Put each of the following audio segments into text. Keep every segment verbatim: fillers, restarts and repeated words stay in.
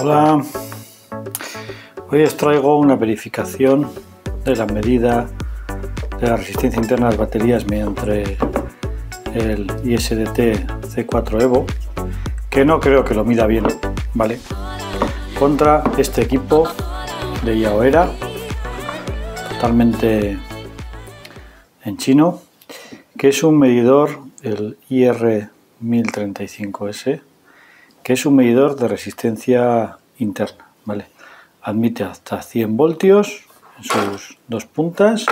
Hola, hoy os traigo una verificación de la medida de la resistencia interna de las baterías mediante el I S D T C cuatro Evo, que no creo que lo mida bien, ¿vale? Contra este equipo de Yaoera, totalmente en chino, que es un medidor, el I R mil treinta y cinco S, que es un medidor de resistencia interna, ¿vale? Admite hasta cien voltios en sus dos puntas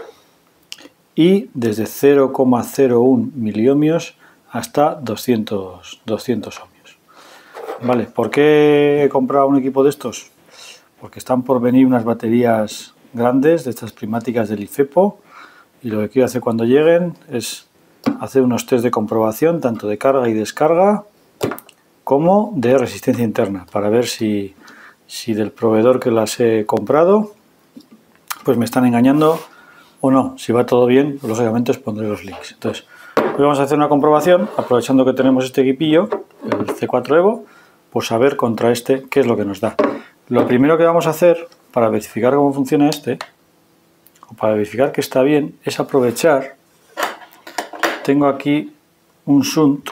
y desde cero coma cero uno miliohmios hasta doscientos, doscientos ohmios. Vale, ¿por qué he comprado un equipo de estos? Porque están por venir unas baterías grandes de estas primáticas del IFEPO, y lo que quiero hacer cuando lleguen es hacer unos test de comprobación tanto de carga y descarga como de resistencia interna, para ver si, si del proveedor que las he comprado pues me están engañando o no. Si va todo bien, lógicamente os pondré los links. Entonces, hoy vamos a hacer una comprobación, aprovechando que tenemos este equipillo, el C cuatro Evo, pues a ver contra este qué es lo que nos da. Lo primero que vamos a hacer para verificar cómo funciona este, o para verificar que está bien, es aprovechar. Tengo aquí un shunt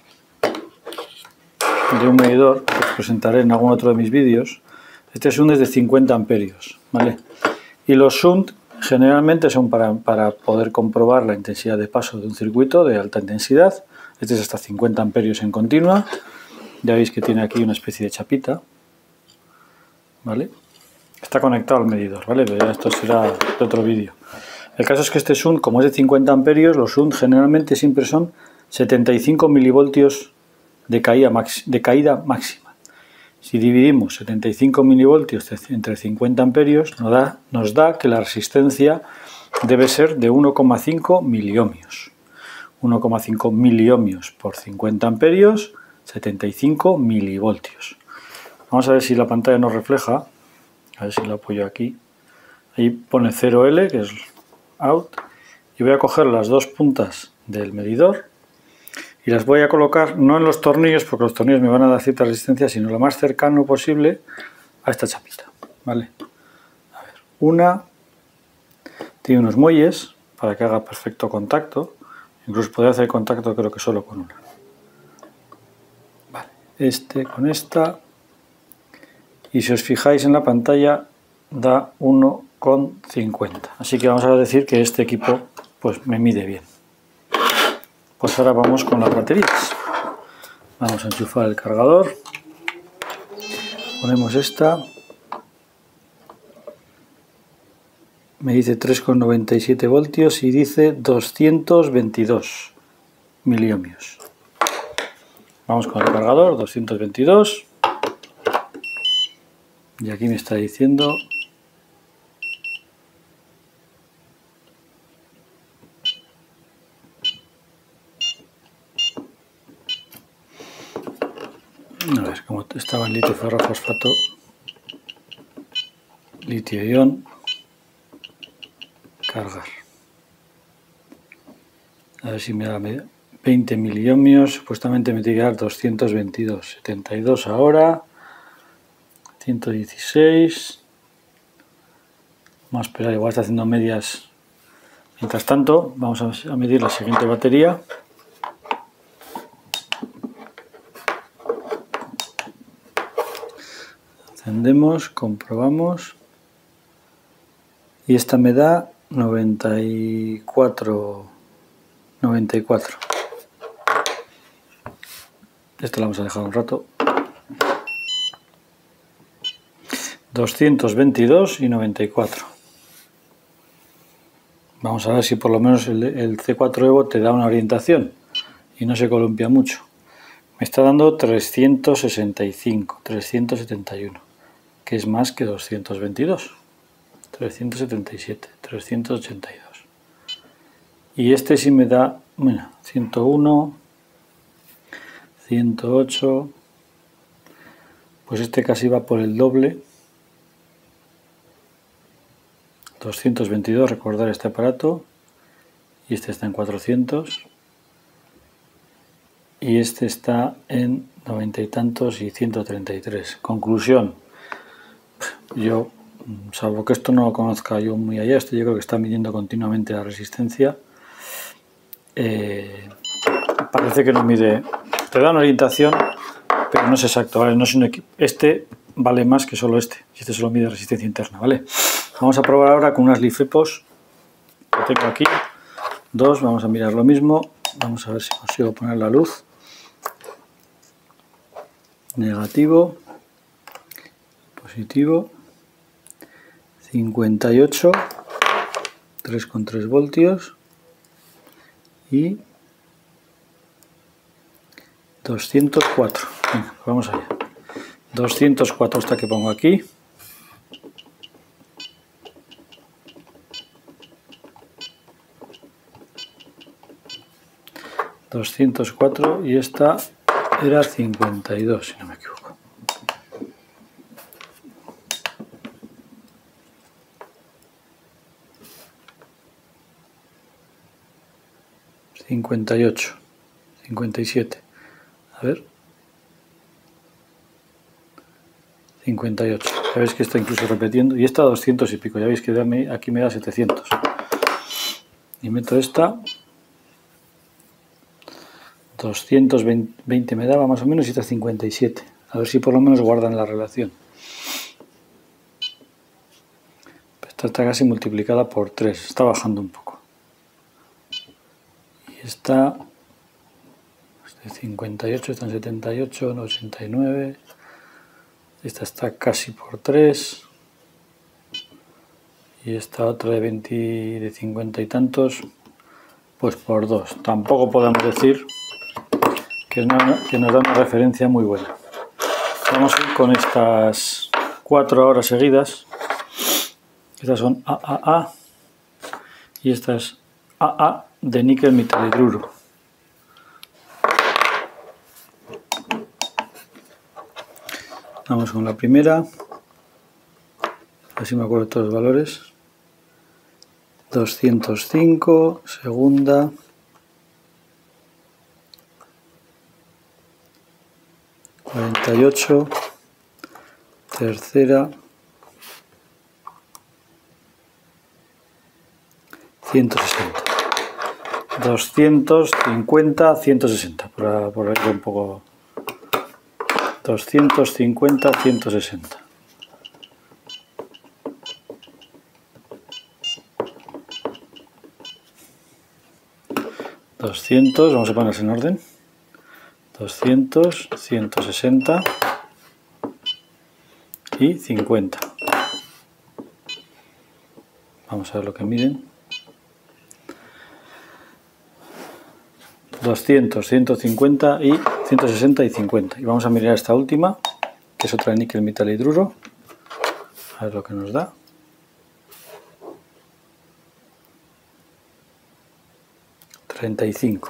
de un medidor que os presentaré en algún otro de mis vídeos. Este shunt es de cincuenta amperios, ¿vale? Y los shunt generalmente son para, para poder comprobar la intensidad de paso de un circuito de alta intensidad. Este es hasta cincuenta amperios en continua. Ya veis que tiene aquí una especie de chapita, ¿vale? Está conectado al medidor, ¿vale? Pero esto será de otro vídeo. El caso es que este shunt, como es de cincuenta amperios, los shunt generalmente siempre son setenta y cinco milivoltios de caída, de caída máxima. Si dividimos setenta y cinco milivoltios entre cincuenta amperios, nos da, nos da que la resistencia debe ser de uno coma cinco miliohmios. uno coma cinco miliohmios por cincuenta amperios, setenta y cinco milivoltios. Vamos a ver si la pantalla nos refleja. A ver si lo apoyo aquí. Ahí pone cero L, que es out. Y voy a coger las dos puntas del medidor y las voy a colocar no en los tornillos, porque los tornillos me van a dar cierta resistencia, sino lo más cercano posible a esta chapita, ¿vale? A ver, una tiene unos muelles para que haga perfecto contacto. Incluso podría hacer contacto, creo que solo con una. Vale, este con esta. Y si os fijáis en la pantalla, da uno coma cincuenta. Así que vamos a decir que este equipo pues me mide bien. Pues ahora vamos con las baterías. Vamos a enchufar el cargador. Ponemos esta. Me dice tres coma noventa y siete voltios y dice doscientos veintidós miliohmios. Vamos con el cargador, doscientos veintidós. Y aquí me está diciendo a ver, como estaba en litio ferrofosfato, litio-ion, cargar. A ver si me da veinte miliohmios, supuestamente me tiene que dar doscientos veintidós, setenta y dos ahora, ciento dieciséis. Vamos a esperar, igual está haciendo medias. Mientras tanto, vamos a medir la siguiente batería. Encendemos, comprobamos, y esta me da noventa y cuatro, noventa y cuatro. Esta la vamos a dejar un rato. doscientos veintidós y noventa y cuatro. Vamos a ver si por lo menos el, el C cuatro Evo te da una orientación y no se columpia mucho. Me está dando trescientos sesenta y cinco, trescientos setenta y uno, que es más que doscientos veintidós. trescientos setenta y siete, trescientos ochenta y dos. Y este sí me da, bueno, ciento uno, ciento ocho. Pues este casi va por el doble. doscientos veintidós, recordar este aparato, y este está en cuatrocientos, y este está en noventa y tantos y ciento treinta y tres. Conclusión, yo, salvo que esto no lo conozca yo muy allá, esto yo creo que está midiendo continuamente la resistencia. Eh, parece que no mide, te da una orientación, pero no es exacto, ¿vale? No es un equipo. Este vale más que solo este, y este solo mide resistencia interna, ¿vale? Vamos a probar ahora con unas Lifepos que tengo aquí, dos, vamos a mirar lo mismo, vamos a ver si consigo poner la luz. Negativo, positivo, cincuenta y ocho, tres coma tres voltios y doscientos cuatro. Venga, vamos allá. doscientos cuatro hasta que pongo aquí. doscientos cuatro y esta era cincuenta y dos, si no me equivoco. cincuenta y ocho, cincuenta y siete. A ver. cincuenta y ocho. Ya veis que está incluso repitiendo. Y esta doscientos y pico. Ya veis que aquí me da setecientos. Y meto esta. doscientos veinte me daba más o menos y esta cincuenta y siete. A ver si por lo menos guardan la relación. Esta está casi multiplicada por tres. Está bajando un poco. Y esta de cincuenta y ocho está en setenta y ocho, en ochenta y nueve. Esta está casi por tres. Y esta otra de veinte, de cincuenta y tantos, pues por dos. Tampoco podemos decir que, no, que nos da una referencia muy buena. Vamos a ir con estas cuatro horas seguidas. Estas son A A A y esta es A A de níquel metalhidruro. Vamos con la primera. Así me acuerdo de todos los valores. doscientos cinco, segunda. cuarenta y ocho, tercera. ciento sesenta. doscientos cincuenta, ciento sesenta. Por, por ahí un poco. doscientos cincuenta, ciento sesenta. doscientos, vamos a ponerse en orden. doscientos, ciento sesenta y cincuenta. Vamos a ver lo que miden. doscientos, ciento cincuenta y ciento sesenta y cincuenta. Y vamos a mirar esta última, que es otra de níquel metalhidruro. A ver lo que nos da. treinta y cinco.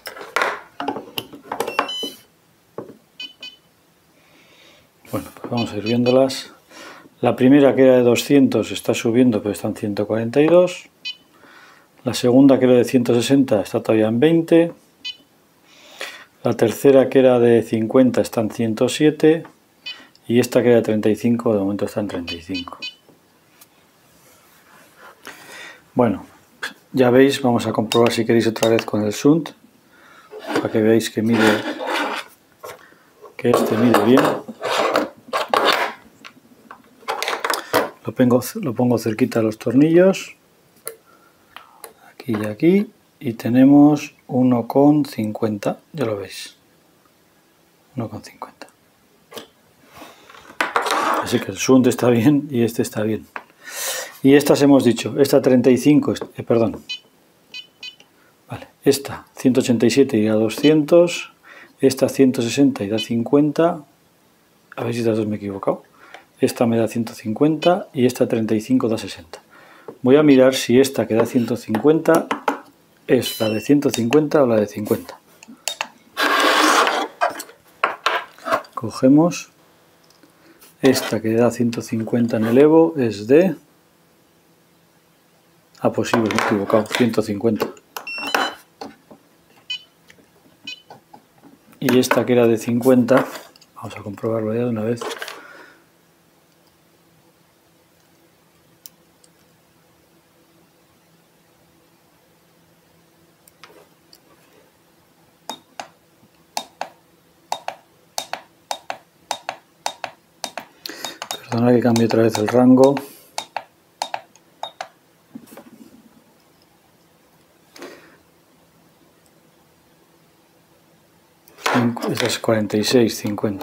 Bueno, pues vamos a ir viéndolas. La primera, que era de doscientos, está subiendo, pero está en ciento cuarenta y dos. La segunda, que era de ciento sesenta, está todavía en veinte. La tercera, que era de cincuenta, está en ciento siete. Y esta, que era de treinta y cinco, de momento está en treinta y cinco. Bueno, ya veis, vamos a comprobar si queréis otra vez con el shunt, para que veáis que mide, que este mide bien. Lo pongo, lo pongo cerquita a los tornillos, aquí y aquí, y tenemos uno coma cincuenta, ya lo veis, uno coma cincuenta. Así que el shunt está bien y este está bien. Y estas hemos dicho, esta treinta y cinco, eh, perdón, vale, esta ciento ochenta y siete y da doscientos, esta ciento sesenta y da cincuenta, a ver si estas dos me he equivocado, esta me da ciento cincuenta y esta treinta y cinco da sesenta. Voy a mirar si esta que da ciento cincuenta es la de ciento cincuenta o la de cincuenta. Cogemos esta que da ciento cincuenta en el Evo, es de... Ah, pues sí, me he equivocado, ciento cincuenta. y esta que era de cincuenta, vamos a comprobarlo ya de una vez. Perdona que cambie otra vez el rango. Esta es cuarenta y seis cincuenta.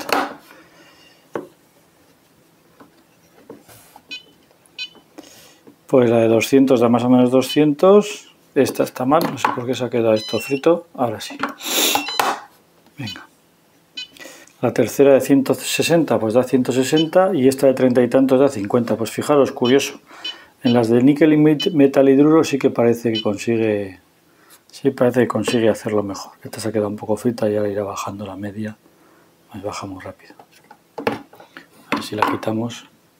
Pues la de doscientos da más o menos doscientos. Esta está mal, no sé por qué se ha quedado esto frito. Ahora sí. Venga. La tercera de ciento sesenta pues da ciento sesenta y esta de treinta y tantos da cincuenta. Pues fijaros, curioso. En las de níquel y metal hidruro sí que parece que consigue... Sí, parece que consigue hacerlo mejor. Esta se ha quedado un poco frita y ahora irá bajando la media. Pues baja muy rápido. A ver si la quitamos.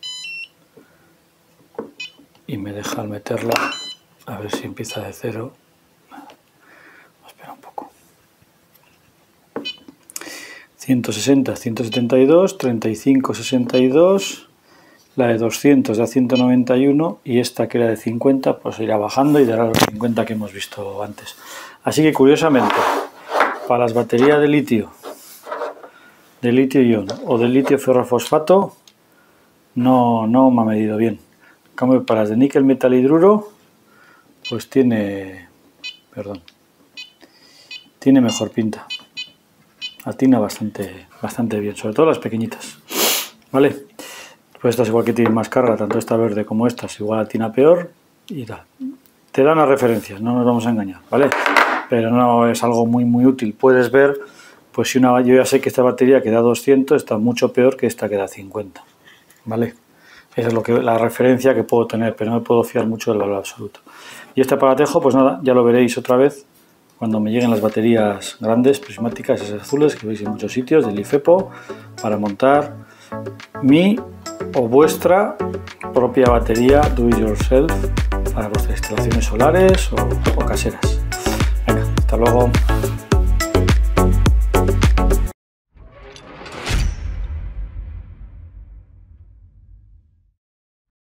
Y me deja al meterla. A ver si empieza de cero. Espera un poco. ciento sesenta, ciento setenta y dos, treinta y cinco, sesenta y dos. La de doscientos da ciento noventa y uno y esta que era de cincuenta pues irá bajando y dará los cincuenta que hemos visto antes. Así que curiosamente, para las baterías de litio, de litio ion o de litio ferrofosfato, no, no me ha medido bien. En cambio, para las de níquel metal hidruro, pues tiene, perdón, tiene mejor pinta. Atina bastante, bastante bien, sobre todo las pequeñitas. ¿Vale? Pues estas igual que tienen más carga, tanto esta verde como estas, igual atina peor y tal. Te dan las referencias, no nos vamos a engañar, ¿vale? Pero no es algo muy muy útil. Puedes ver, pues si una, yo ya sé que esta batería que da doscientos está mucho peor que esta que da cincuenta, ¿vale? Esa es lo que, la referencia que puedo tener, pero no me puedo fiar mucho del valor absoluto. Y este aparatejo, pues nada, ya lo veréis otra vez cuando me lleguen las baterías grandes, prismáticas, esas azules que veis en muchos sitios, del IFEPO, para montar mi o vuestra propia batería do it yourself para vuestras instalaciones solares o, o caseras. Venga, hasta luego.